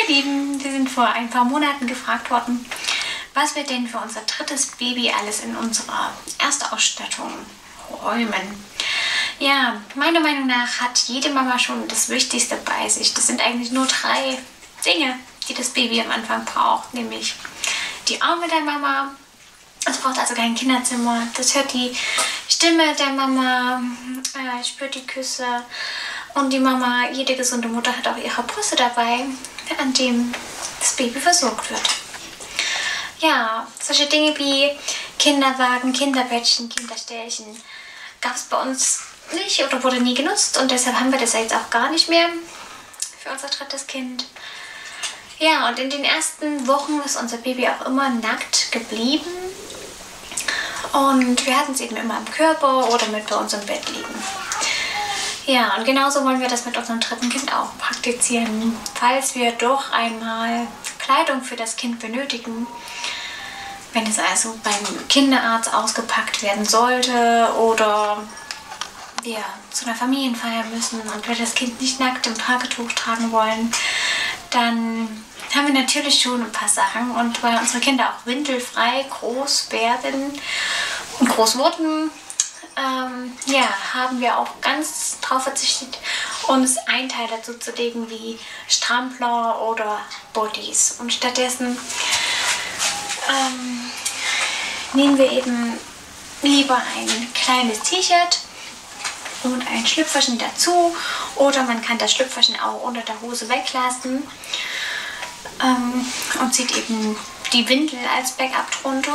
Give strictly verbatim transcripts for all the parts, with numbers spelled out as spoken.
Ihr Lieben, wir sind vor ein paar Monaten gefragt worden, was wir denn für unser drittes Baby alles in unserer Erstausstattung räumen. Ja, meiner Meinung nach hat jede Mama schon das Wichtigste bei sich. Das sind eigentlich nur drei Dinge, die das Baby am Anfang braucht, nämlich die Arme der Mama. Es braucht also kein Kinderzimmer. Das hört die Stimme der Mama, äh, spürt die Küsse. Und die Mama, jede gesunde Mutter hat auch ihre Brüste dabei, an dem das Baby versorgt wird. Ja, solche Dinge wie Kinderwagen, Kinderbettchen, Kinderställchen gab es bei uns nicht oder wurde nie genutzt. Und deshalb haben wir das jetzt auch gar nicht mehr für unser drittes Kind. Ja, und in den ersten Wochen ist unser Baby auch immer nackt geblieben. Und wir hatten es eben immer am Körper oder mit bei uns im Bett liegen. Ja, und genauso wollen wir das mit unserem dritten Kind auch praktizieren. Falls wir doch einmal Kleidung für das Kind benötigen, wenn es also beim Kinderarzt ausgepackt werden sollte oder wir zu einer Familienfeier müssen und wir das Kind nicht nackt im Tragetuch tragen wollen, dann haben wir natürlich schon ein paar Sachen. Und weil unsere Kinder auch windelfrei groß werden und groß wurden, ähm, ja, haben wir auch ganz darauf verzichtet, uns Einteile dazu zu legen wie Strampler oder Bodies. Und stattdessen ähm, nehmen wir eben lieber ein kleines T-Shirt und ein Schlüpferchen dazu, oder man kann das Schlüpferchen auch unter der Hose weglassen ähm, und zieht eben die Windel als Backup drunter.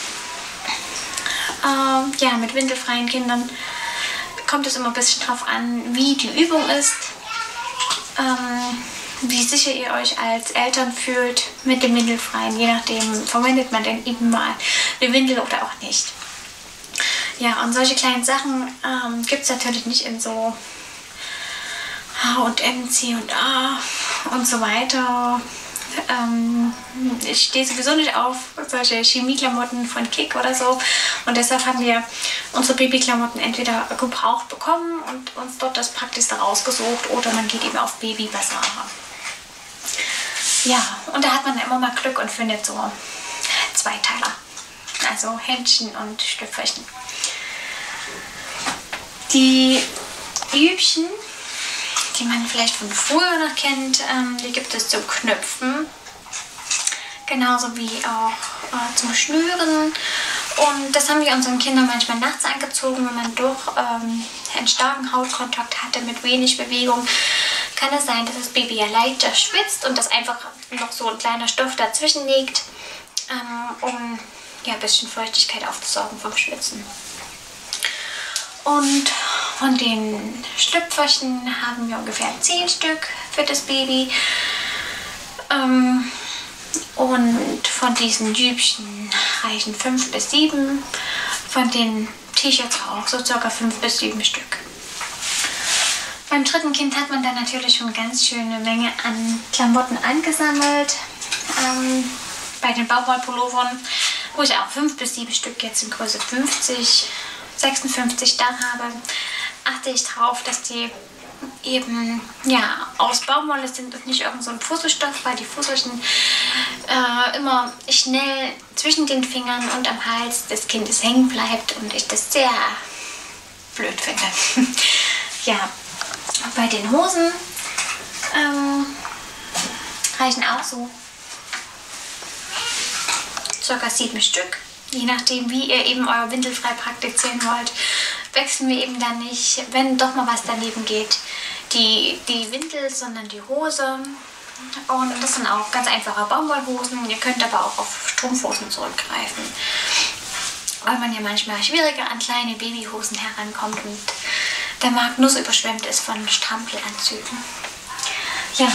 Ähm, ja, mit windelfreien Kindern kommt es immer ein bisschen drauf an, wie die Übung ist, ähm, wie sicher ihr euch als Eltern fühlt mit dem Windelfreien. Je nachdem verwendet man dann eben mal eine Windel oder auch nicht. Ja, und solche kleinen Sachen ähm, gibt es natürlich nicht in so H und M, C und A und so weiter. Ähm, ich stehe sowieso nicht auf solche Chemieklamotten von Kick oder so, und deshalb haben wir unsere Babyklamotten entweder gebraucht bekommen und uns dort das Praktischste rausgesucht, oder man geht eben auf Baby-Bazar. Ja, und da hat man immer mal Glück und findet so Zweiteiler, also Händchen und Schlüpferchen. Die Übchen, die man vielleicht von früher noch kennt, ähm, die gibt es zum Knüpfen, genauso wie auch äh, zum Schnüren. Und das haben wir unseren Kindern manchmal nachts angezogen, wenn man doch ähm, einen starken Hautkontakt hatte mit wenig Bewegung. Kann es sein, dass das Baby ja leichter schwitzt und dass einfach noch so ein kleiner Stoff dazwischen liegt, ähm, um ja, ein bisschen Feuchtigkeit aufzusaugen vom Schwitzen. Und von den Schlüpferchen haben wir ungefähr zehn Stück für das Baby. Ähm, und von diesen Jübchen reichen fünf bis sieben. Von den T-Shirts auch so circa fünf bis sieben Stück. Beim dritten Kind hat man dann natürlich schon ganz schöne Menge an Klamotten angesammelt. Ähm, bei den Baumwollpullovern, wo ich auch fünf bis sieben Stück jetzt in Größe fünfzig, sechsundfünfzig da habe, achte ich darauf, dass die eben ja, aus Baumwolle sind und nicht irgend so ein Fusselstoff, weil die Fusselchen äh, immer schnell zwischen den Fingern und am Hals des Kindes hängen bleibt und ich das sehr blöd finde. Ja, bei den Hosen ähm, reichen auch so circa sieben Stück. Je nachdem, wie ihr eben euer Windelfrei praktizieren wollt, wechseln wir eben dann nicht, wenn doch mal was daneben geht, die, die Windel, sondern die Hose. Und das sind auch ganz einfache Baumwollhosen. Ihr könnt aber auch auf Strumpfhosen zurückgreifen, weil man ja manchmal schwieriger an kleine Babyhosen herankommt und der Markt nuss überschwemmt ist von Strampelanzügen. Ja,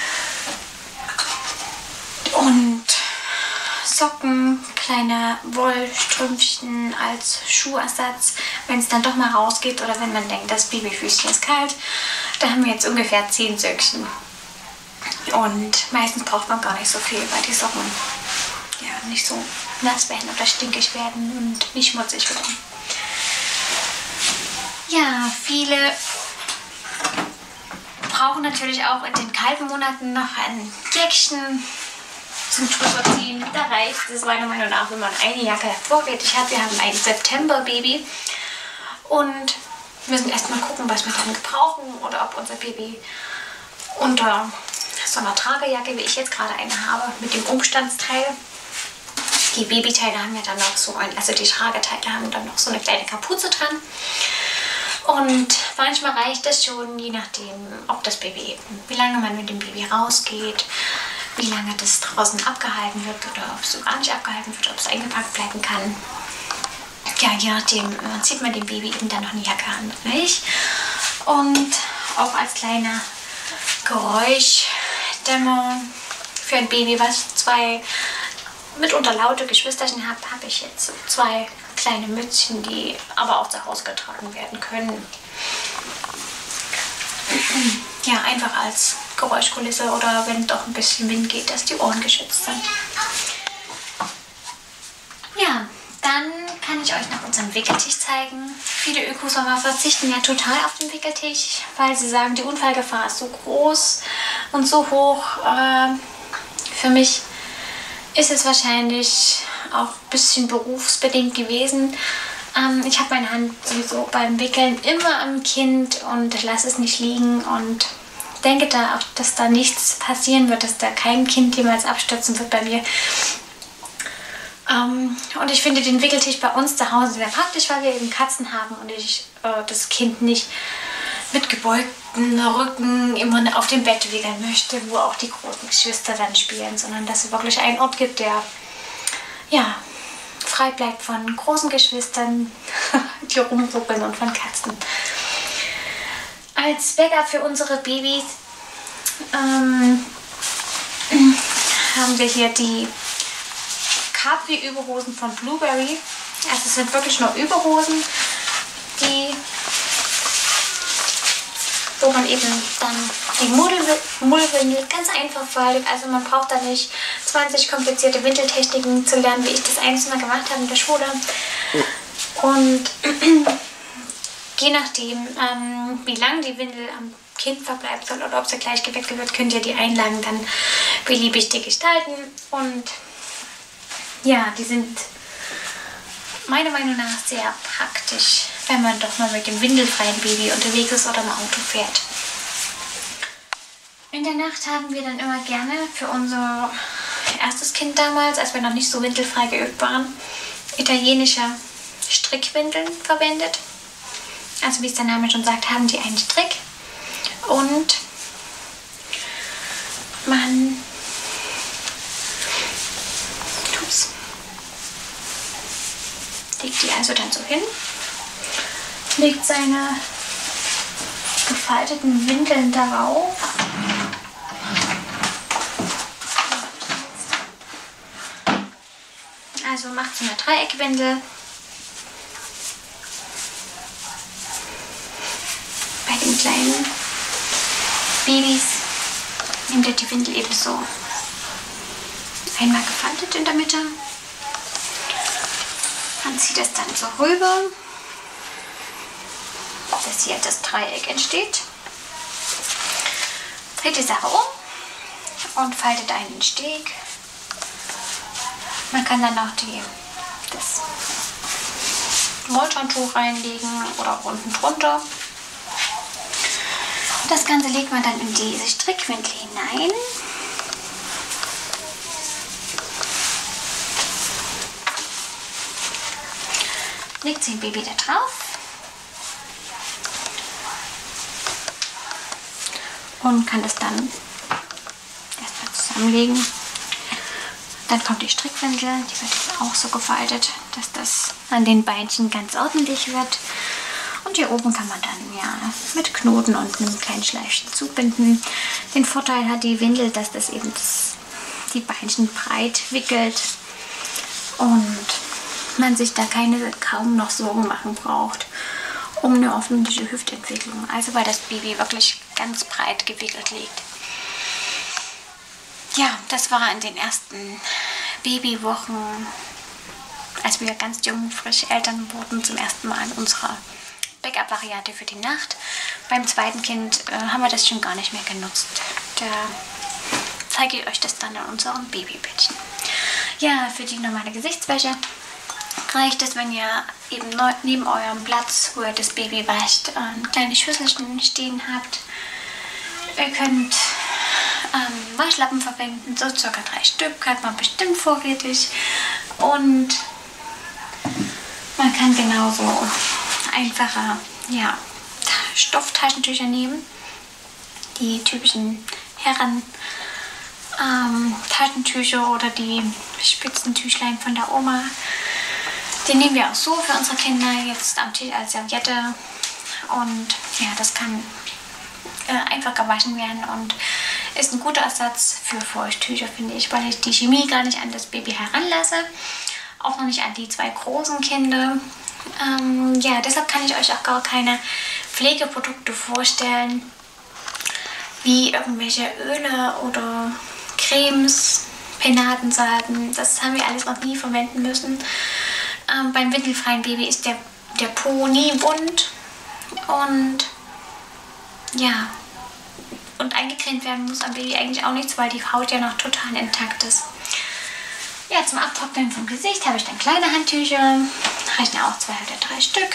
und Socken, kleine Wollstrümpfchen als Schuhersatz, wenn es dann doch mal rausgeht oder wenn man denkt, das Babyfüßchen ist kalt. Da haben wir jetzt ungefähr zehn Söckchen. Und meistens braucht man gar nicht so viel, weil die Socken ja nicht so nass werden oder stinkig werden und nicht schmutzig werden. Ja, viele brauchen natürlich auch in den kalten Monaten noch ein Jäckchen zum Drüberziehen. Da reicht es meiner Meinung nach, wenn man eine Jacke vorrätig hat. Wir haben ein September-Baby und müssen erstmal gucken, was wir dann gebrauchen oder ob unser Baby unter so einer Tragejacke, wie ich jetzt gerade eine habe, mit dem Umstandsteil. Die Babyteile haben ja dann noch so ein, also die Trageteile haben dann noch so eine kleine Kapuze dran. Und manchmal reicht es schon, je nachdem, ob das Baby eben, wie lange man mit dem Baby rausgeht, wie lange das draußen abgehalten wird oder ob es so gar nicht abgehalten wird, ob es eingepackt bleiben kann. Ja, je nachdem, man zieht man dem Baby eben dann noch eine Jacke an, nicht? Und auch als kleiner Geräuschdämmer für ein Baby, was zwei mitunter laute Geschwisterchen hat, habe ich jetzt so zwei kleine Mützchen, die aber auch zu Hause getragen werden können. Ja, einfach als Geräuschkulisse oder wenn doch ein bisschen Wind geht, dass die Ohren geschützt sind. Ja, dann kann ich euch noch unseren Wickeltisch zeigen. Viele Ökosommer verzichten ja total auf den Wickeltisch, weil sie sagen, die Unfallgefahr ist so groß und so hoch. Äh, für mich ist es wahrscheinlich auch ein bisschen berufsbedingt gewesen. Ähm, ich habe meine Hand sowieso beim Wickeln immer am Kind und lasse es nicht liegen und denke da auch, dass da nichts passieren wird, dass da kein Kind jemals abstürzen wird bei mir. Ähm, und ich finde den Wickeltisch bei uns zu Hause sehr praktisch, weil wir eben Katzen haben und ich äh, das Kind nicht mit gebeugten Rücken immer auf dem Bett wickeln möchte, wo auch die großen Geschwister dann spielen, sondern dass es wirklich einen Ort gibt, der ja, frei bleibt von großen Geschwistern, die rumruckeln und von Katzen. Als Backup für unsere Babys ähm, haben wir hier die Capri-Überhosen von Blueberry. Also es sind wirklich nur Überhosen, die wo man eben dann die Mullwindel ganz einfach faltet. Also man braucht da nicht zwanzig komplizierte Windeltechniken zu lernen, wie ich das einzeln gemacht habe in der Schule. Und je nachdem, ähm, wie lang die Windel am Kind verbleiben soll oder ob sie gleich gewechselt wird, könnt ihr die Einlagen dann beliebig dick gestalten. Und ja, die sind meiner Meinung nach sehr praktisch, wenn man doch mal mit dem windelfreien Baby unterwegs ist oder im Auto fährt. In der Nacht haben wir dann immer gerne für unser erstes Kind damals, als wir noch nicht so windelfrei geübt waren, italienische Strickwindeln verwendet. Also wie es der Name schon sagt, haben die einen Strick und man tut's. Legt die also dann so hin, legt seine gefalteten Windeln darauf. Also macht so eine Dreieckwindel. Bei den kleinen Babys nimmt ihr die Windel eben so einmal gefaltet in der Mitte. Man zieht es dann so rüber, dass hier das Dreieck entsteht. Dreht die Sache um und faltet einen Steg. Man kann dann auch die, das Moltontuch reinlegen oder unten drunter. Das Ganze legt man dann in diese Strickwindel hinein. Legt sie ein Baby da drauf und kann das dann erstmal zusammenlegen. Dann kommt die Strickwindel, die wird jetzt auch so gefaltet, dass das an den Beinchen ganz ordentlich wird. Und hier oben kann man dann ja mit Knoten und einem kleinen Schleifchen zubinden. Den Vorteil hat die Windel, dass das eben das, die Beinchen breit wickelt und man sich da keine kaum noch Sorgen machen braucht um eine ordentliche Hüftentwicklung. Also weil das Baby wirklich ganz breit gewickelt liegt. Ja, das war in den ersten Babywochen, als wir ganz jung, frisch Eltern wurden, zum ersten Mal in unserer Backup-Variante für die Nacht. Beim zweiten Kind äh, haben wir das schon gar nicht mehr genutzt. Da zeige ich euch das dann in unserem Babybettchen. Ja, für die normale Gesichtswäsche reicht es, wenn ihr eben neben eurem Platz, wo ihr das Baby wascht, ähm, kleine Schüsselchen stehen habt. Ihr könnt ähm, Waschlappen verwenden, so circa drei Stück, hat man bestimmt vorrätig. Und man kann genauso einfache ja, Stofftaschentücher nehmen, die typischen Herren ähm, Taschentücher oder die Spitzentüchlein von der Oma. Die nehmen wir auch so für unsere Kinder jetzt am Tisch als Serviette. Und ja, das kann äh, einfach gewaschen werden und ist ein guter Ersatz für Feuchttücher, finde ich, weil ich die Chemie gar nicht an das Baby heranlasse. Auch noch nicht an die zwei großen Kinder. Ähm, ja, deshalb kann ich euch auch gar keine Pflegeprodukte vorstellen, wie irgendwelche Öle oder Cremes, Penatensalben. Das haben wir alles noch nie verwenden müssen. Ähm, beim windelfreien Baby ist der, der Po nie wund und ja, und eingecremt werden muss am Baby eigentlich auch nichts, weil die Haut ja noch total intakt ist. Ja, zum Abtrocknen vom Gesicht habe ich dann kleine Handtücher, reichen auch zwei oder drei Stück.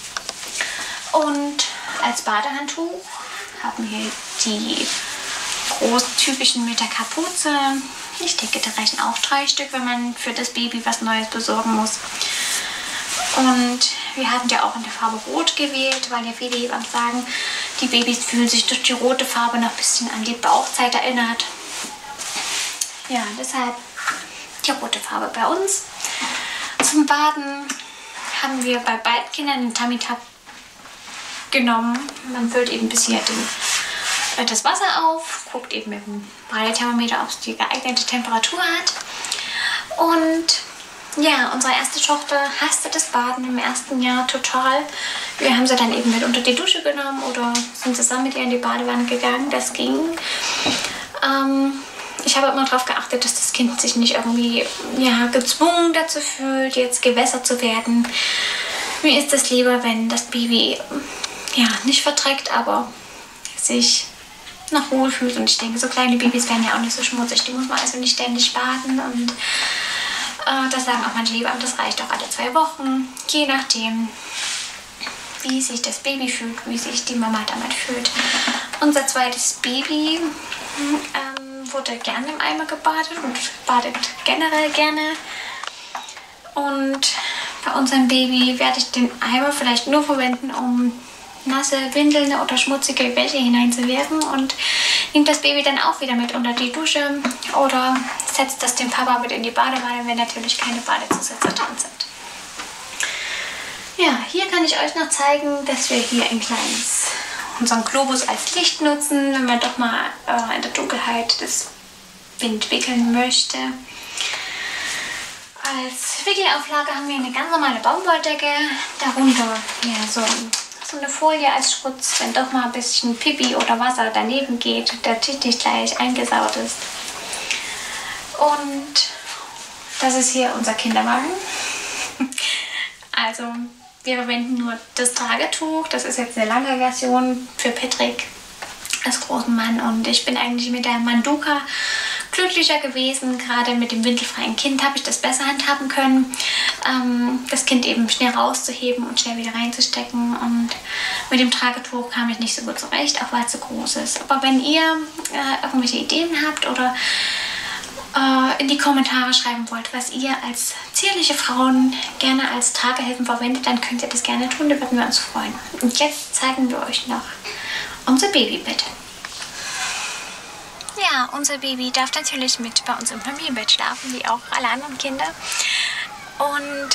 Und als Badehandtuch haben wir die großen typischen mit der Kapuze. Ich denke, da reichen auch drei Stück, wenn man für das Baby was Neues besorgen muss. Und wir haben ja auch in der Farbe Rot gewählt, weil ja viele Hebammen sagen, die Babys fühlen sich durch die rote Farbe noch ein bisschen an die Bauchzeit erinnert. Ja, deshalb die rote Farbe bei uns. Zum Baden haben wir bei beiden Kindern den Tummy-Tab genommen. Man füllt eben bis hier den, das Wasser auf, guckt eben mit dem Badethermometer, ob es die geeignete Temperatur hat. Und ja, unsere erste Tochter hasste das Baden im ersten Jahr total. Wir haben sie dann eben mit unter die Dusche genommen oder sind zusammen mit ihr in die Badewanne gegangen. Das ging. Ähm, ich habe immer darauf geachtet, dass das Kind sich nicht irgendwie ja, gezwungen dazu fühlt, jetzt gewässert zu werden. Mir ist es lieber, wenn das Baby ja, nicht verträgt, aber sich noch wohl fühlt. Und ich denke, so kleine Babys werden ja auch nicht so schmutzig. Die muss man also nicht ständig baden. Und äh, das sagen auch manche Hebammen, das reicht auch alle zwei Wochen. Je nachdem, wie sich das Baby fühlt, wie sich die Mama damit fühlt. Unser zweites Baby ähm, wurde gerne im Eimer gebadet und badet generell gerne. Und bei unserem Baby werde ich den Eimer vielleicht nur verwenden, um nasse Windeln oder schmutzige Wäsche hineinzuwerfen und nimmt das Baby dann auch wieder mit unter die Dusche oder setzt das dem Papa mit in die Badewanne, wenn natürlich keine Badezusätze dran sind. Ja, hier kann ich euch noch zeigen, dass wir hier ein kleines, unseren Globus als Licht nutzen, wenn man doch mal äh, in der Dunkelheit das Wind wickeln möchte. Als Wickelauflage haben wir eine ganz normale Baumwolldecke, darunter ja, so, so eine Folie als Schutz, wenn doch mal ein bisschen Pipi oder Wasser daneben geht, der Tisch nicht gleich eingesaut ist. Und das ist hier unser Kinderwagen. Also wir verwenden nur das Tragetuch, das ist jetzt eine lange Version für Patrick als großen Mann und ich bin eigentlich mit der Manduka glücklicher gewesen. Gerade mit dem windelfreien Kind habe ich das besser handhaben können, ähm, das Kind eben schnell rauszuheben und schnell wieder reinzustecken. Und mit dem Tragetuch kam ich nicht so gut zurecht, auch weil es so groß ist. Aber wenn ihr äh, irgendwelche Ideen habt oder äh, in die Kommentare schreiben wollt, was ihr als zierliche Frauen gerne als Tragehilfen verwendet, dann könnt ihr das gerne tun, da würden wir uns freuen. Und jetzt zeigen wir euch noch unser Babybett. Ja, unser Baby darf natürlich mit bei uns im Familienbett schlafen, wie auch alle anderen Kinder. Und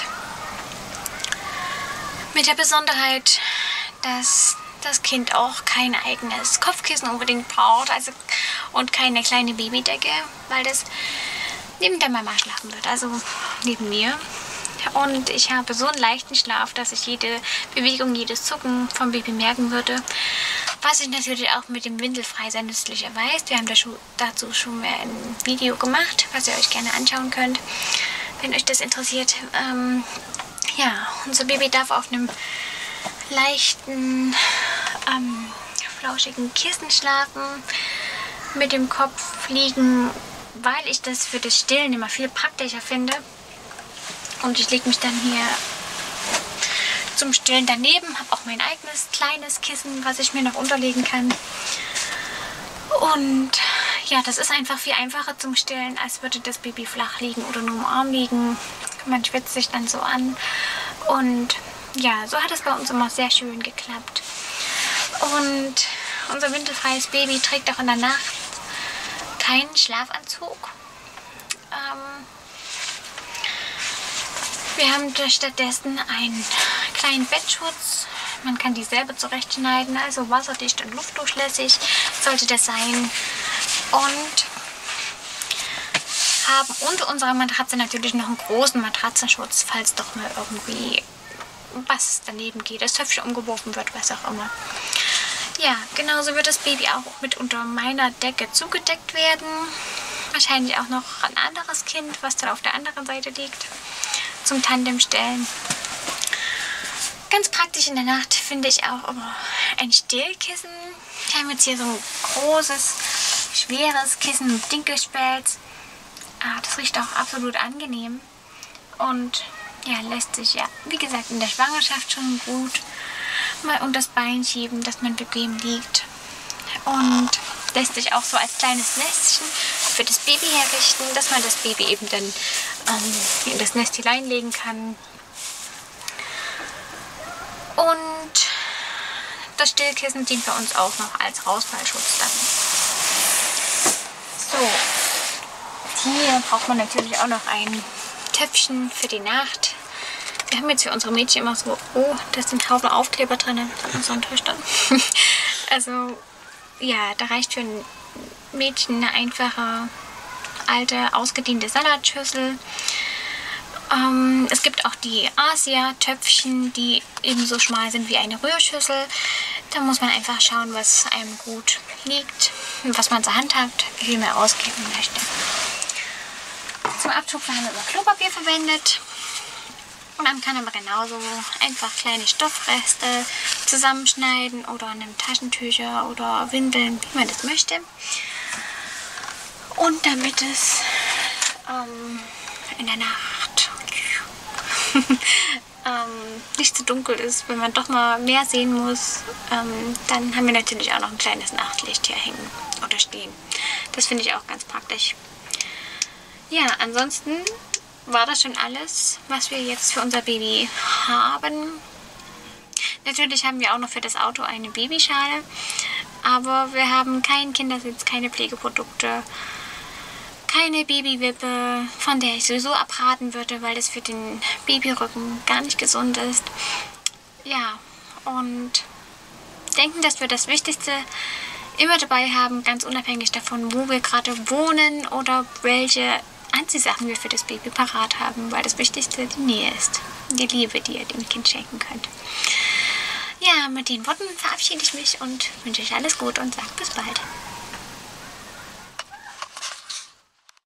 mit der Besonderheit, dass das Kind auch kein eigenes Kopfkissen unbedingt braucht, also und keine kleine Babydecke, weil das neben der Mama schlafen wird, also neben mir. Und ich habe so einen leichten Schlaf, dass ich jede Bewegung, jedes Zucken vom Baby merken würde. Was ich natürlich auch mit dem Windelfrei sehr nützlich erweist. Wir haben dazu schon mal ein Video gemacht, was ihr euch gerne anschauen könnt, wenn euch das interessiert. Ähm, ja, unser Baby darf auf einem leichten, ähm, flauschigen Kissen schlafen, mit dem Kopf liegen, weil ich das für das Stillen immer viel praktischer finde. Und ich lege mich dann hier zum Stillen daneben, habe auch mein eigenes kleines Kissen, was ich mir noch unterlegen kann. Und ja, das ist einfach viel einfacher zum Stillen, als würde das Baby flach liegen oder nur im Arm liegen. Man schwitzt sich dann so an. Und ja, so hat es bei uns immer sehr schön geklappt. Und unser windelfreies Baby trägt auch in der Nacht keinen Schlafanzug. Ähm, wir haben stattdessen einen kleinen Bettschutz. Man kann die selber zurechtschneiden, also wasserdicht und luftdurchlässig sollte das sein. Und haben unter unserer Matratze natürlich noch einen großen Matratzenschutz, falls doch mal irgendwie was daneben geht, das Töpfchen umgeworfen wird, was auch immer. Ja, genauso wird das Baby auch mit unter meiner Decke zugedeckt werden. Wahrscheinlich auch noch ein anderes Kind, was dann auf der anderen Seite liegt, zum Tandem stellen. Ganz praktisch in der Nacht finde ich auch aber ein Stillkissen. Wir haben jetzt hier so ein großes, schweres Kissen mit Dinkelspelz. Ah, das riecht auch absolut angenehm. Und ja, lässt sich ja, wie gesagt, in der Schwangerschaft schon gut mal unter das Bein schieben, dass man bequem liegt. Und lässt sich auch so als kleines Nestchen für das Baby herrichten, dass man das Baby eben dann ähm, in das Nest hineinlegen kann. Und das Stillkissen dient bei uns auch noch als Rausfallschutz dann. So, hier braucht man natürlich auch noch ein Töpfchen für die Nacht. Wir haben jetzt für unsere Mädchen immer so, oh, da sind Haufen Aufkleber drin, von unseren Töchtern. Also, ja, da reicht für ein Mädchen eine einfache, alte, ausgediente Salatschüssel. Ähm, es gibt auch die Asia-Töpfchen, die ebenso schmal sind wie eine Rührschüssel. Da muss man einfach schauen, was einem gut liegt, was man zur Hand hat, wie viel man ausgeben möchte. Zum Abtupfen haben wir immer Klopapier verwendet. Man kann aber genauso einfach kleine Stoffreste zusammenschneiden oder nehmen Taschentücher oder Windeln, wie man das möchte. Und damit es ähm, in der Nacht ähm, nicht zu dunkel ist, wenn man doch mal mehr sehen muss, ähm, dann haben wir natürlich auch noch ein kleines Nachtlicht hier hängen oder stehen. Das finde ich auch ganz praktisch. Ja, ansonsten war das schon alles, was wir jetzt für unser Baby haben. Natürlich haben wir auch noch für das Auto eine Babyschale, aber wir haben keinen Kindersitz, keine Pflegeprodukte, keine Babywippe, von der ich sowieso abraten würde, weil das für den Babyrücken gar nicht gesund ist. Ja, und denken, dass wir das Wichtigste immer dabei haben, ganz unabhängig davon, wo wir gerade wohnen oder welche Anziehsachen wir für das Baby parat haben, weil das Wichtigste die Nähe ist, die Liebe, die ihr dem Kind schenken könnt. Ja, mit den Worten verabschiede ich mich und wünsche euch alles Gute und sage bis bald.